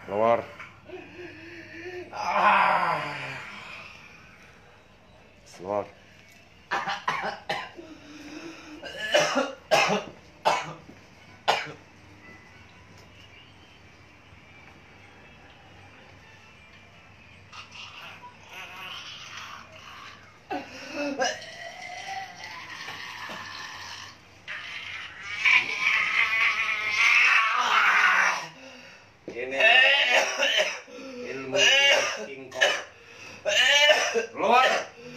Keluar. Keluar. Ini ilmu King Kong. Keluar.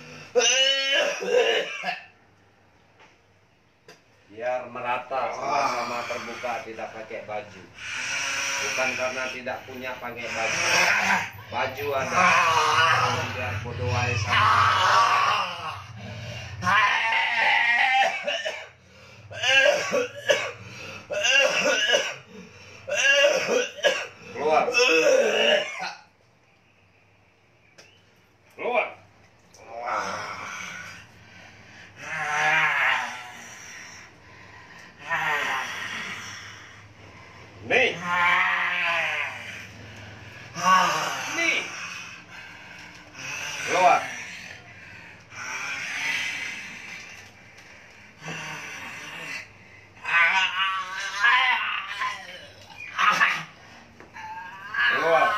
Biar merata sama-sama terbuka, tidak pakai baju. Bukan karena tidak punya pakai baju. Baju ada. Biar bodoh aja sama. Keluar. Keluar. Nih. Nih. Keluar. Keluar.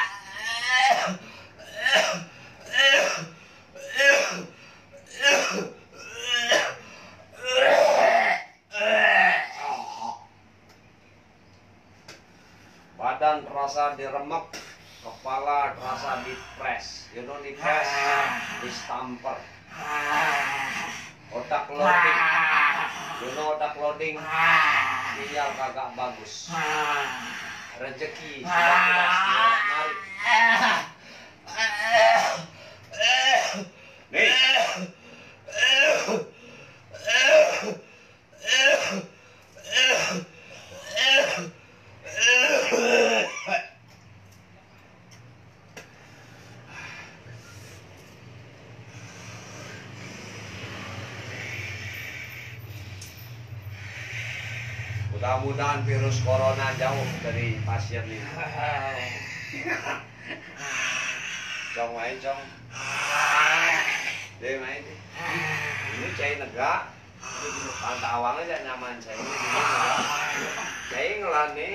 Badan terasa diremek, kepala terasa dipres, dipres, distamper. Otak loading, otak loading, sinyal kagak bagus. Rezeki sudah tidak narik. Nih. Mudah-mudahan virus corona jauh dari pasien ini. Cong main cong. Dia main. Ini cai negak. Pantai awang aja nyaman saya ini. Cai ngelan nih.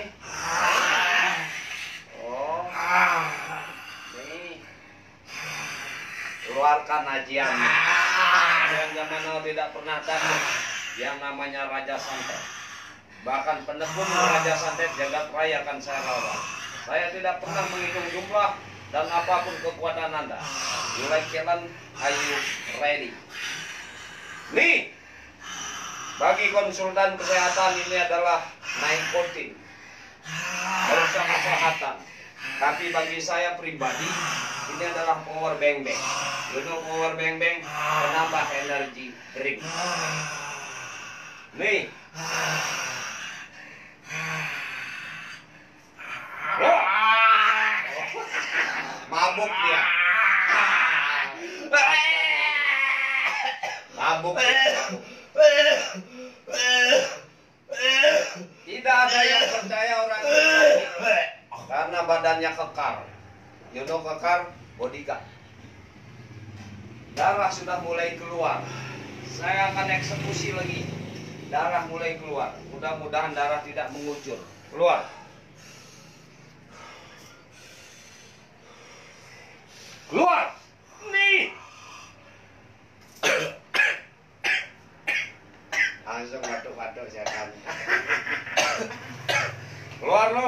Oh. Nih. Keluarkan ajian. Yang zaman now tidak pernah takut. Yang namanya Raja Santet. Bahkan penekun Raja Santet jagat raya akan saya lawan. Saya tidak pernah menghitung jumlah dan apapun kekuatan Anda. You like challenge? Are you ready? Nih, bagi konsultan kesehatan ini adalah nikotin, merusak kesehatan. Tapi bagi saya pribadi, ini adalah power bang bang. You know power bang bang, penambah energi drink. Nih. Mabuk dia. Mabuk. Tidak ada yang percaya orang ini karena badannya kekar. You know kekar, bodyguard. Darah sudah mulai keluar. Saya akan eksekusi lagi. Darah mulai keluar. Mudah-mudahan darah tidak mengucur. Keluar. Keluar. Nih. Langsung batuk-batuk setan. Keluar lo.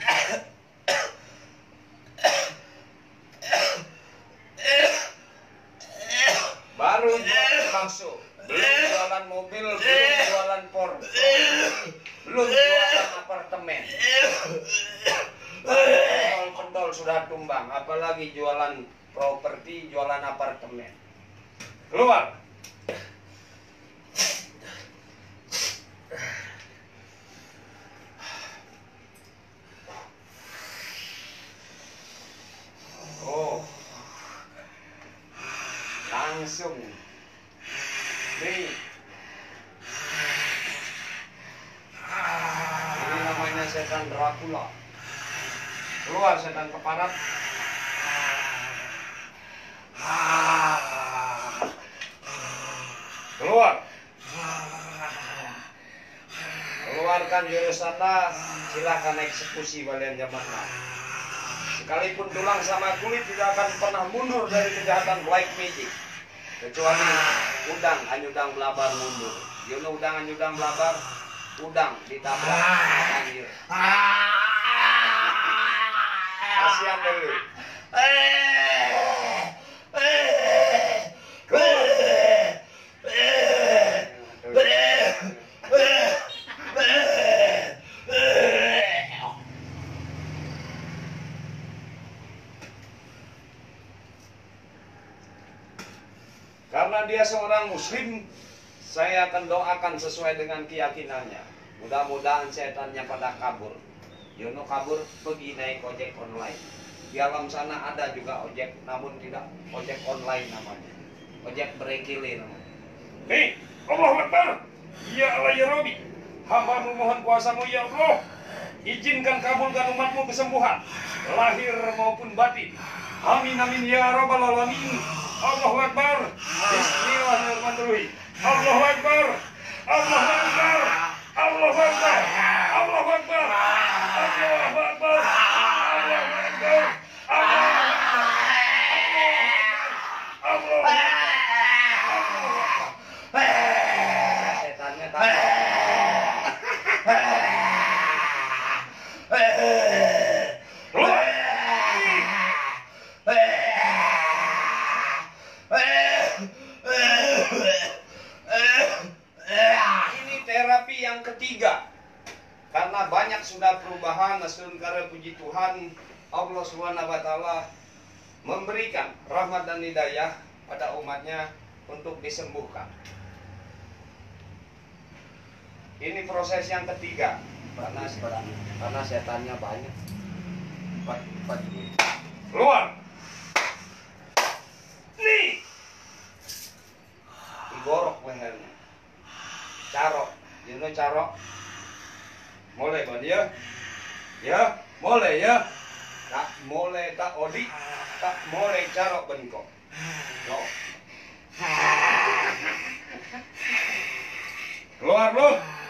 Baru jualan bakso, belum jualan mobil, belum jualan Porsche, belum jualan apartemen. Pendol sudah tumbang, apalagi jualan properti, jualan apartemen. Keluar. Oh, langsung. Nih. Ini namanya setan Dracula. Keluar setan keparat. Keluar. Keluarkan jurus sana, silakan eksekusi kalian zaman now. Sekalipun tulang sama kulit tidak akan pernah mundur dari kejahatan black magic. Kecuali udang, anyudang belabar mundur. You know udang, anyudang belabar, udang ditabrak anjir. Kasihan dulu. Karena dia seorang muslim, saya akan doakan sesuai dengan keyakinannya. Mudah-mudahan setannya pada kabur. Yono kabur pergi naik ojek online. Di alam sana ada juga ojek, namun tidak ojek online namanya. Ojek berkili namanya. Hei, Allahu Akbar. Ya Allah ya Rabbi, hamba memohon kuasamu ya Allah. Izinkan kabulkan umatmu kesembuhan, lahir maupun batin. Amin amin ya Rabbal Alamin. Allahu Akbar. Bismillahirrahmanirrahim. Allahu Akbar. Allahu Akbar. Allahu Akbar. Allahu Akbar. Allahu Akbar. Allahu Akbar. Allahu Akbar. Setannya takut. Ini terapi yang ketiga. Karena banyak sudah perubahan, nasun karena puji Tuhan, Allah Subhanahu wa taala memberikan rahmat dan hidayah pada umatnya untuk disembuhkan. Ini proses yang ketiga. Karena setannya banyak. Keluar. Nih. Digorok lehernya. Carok. You know carok? Mulai pak dia. Ya, mulai ya. Tak mulai tak odi. Tak mulai carok bengkok. No. Keluar lu.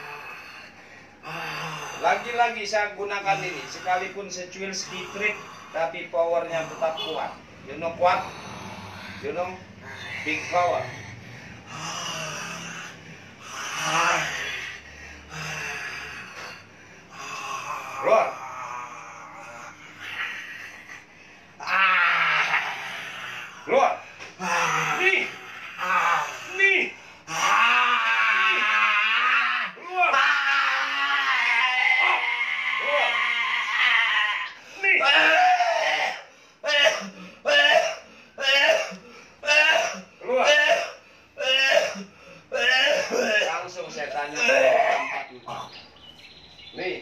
Lagi-lagi saya gunakan ini, sekalipun secuil sedikit, tapi powernya tetap kuat. You know kuat? You know big power. Keluar. Keluar. Nih. Nih. Langsung setannya tempat itu. Nih.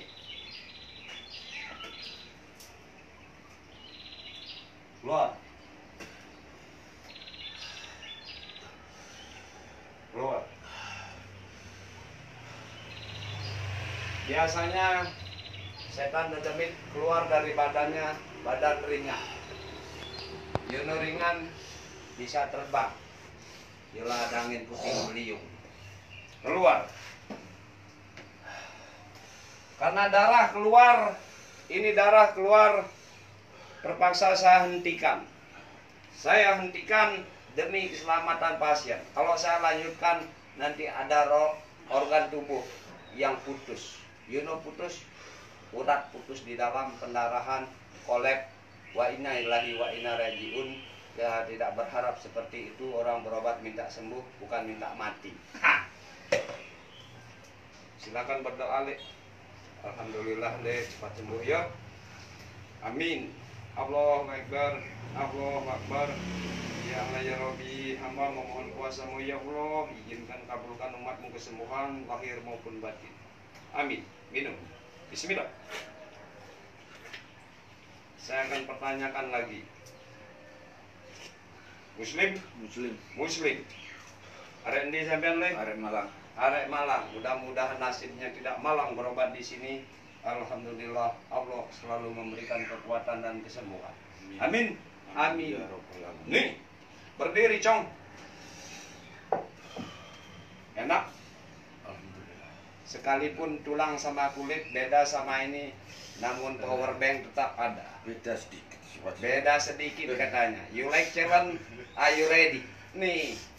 Keluar. Keluar. Biasanya setan demit keluar dari badannya, badan ringan. Yono ringan bisa terbang. Yola ada angin puting beliung. Keluar. Karena darah keluar, ini darah keluar, terpaksa saya hentikan. Saya hentikan demi keselamatan pasien. Kalau saya lanjutkan, nanti ada organ tubuh yang putus. You know putus? Urat putus di dalam, pendarahan, kolek, wa inna ilahi wa inna rajiun. Ya, tidak berharap seperti itu. Orang berobat minta sembuh, bukan minta mati. Ha! Silakan berdoa, Le. Alhamdulillah, Le, cepat sembuh ya. Amin. Allahu Akbar. Allahu Akbar. Ya Allah ya Rabbi, hamba memohon kuasamu ya Allah, izinkan kabulkan umatmu kesembuhan lahir maupun batin. Amin. Minum. Bismillah. Saya akan pertanyakan lagi. Muslim? Muslim. Muslim. Arek ndi sampean, Le? Arek Malang. Arek Malang. Mudah-mudahan nasibnya tidak malang berobat di sini. Alhamdulillah Allah selalu memberikan kekuatan dan kesembuhan. Amin. Amin. Nih, berdiri Cong. Enak. Alhamdulillah. Sekalipun tulang sama kulit beda sama ini, namun power bank tetap ada. Beda sedikit. Beda sedikit katanya. You like challenge? Are you ready? Nih,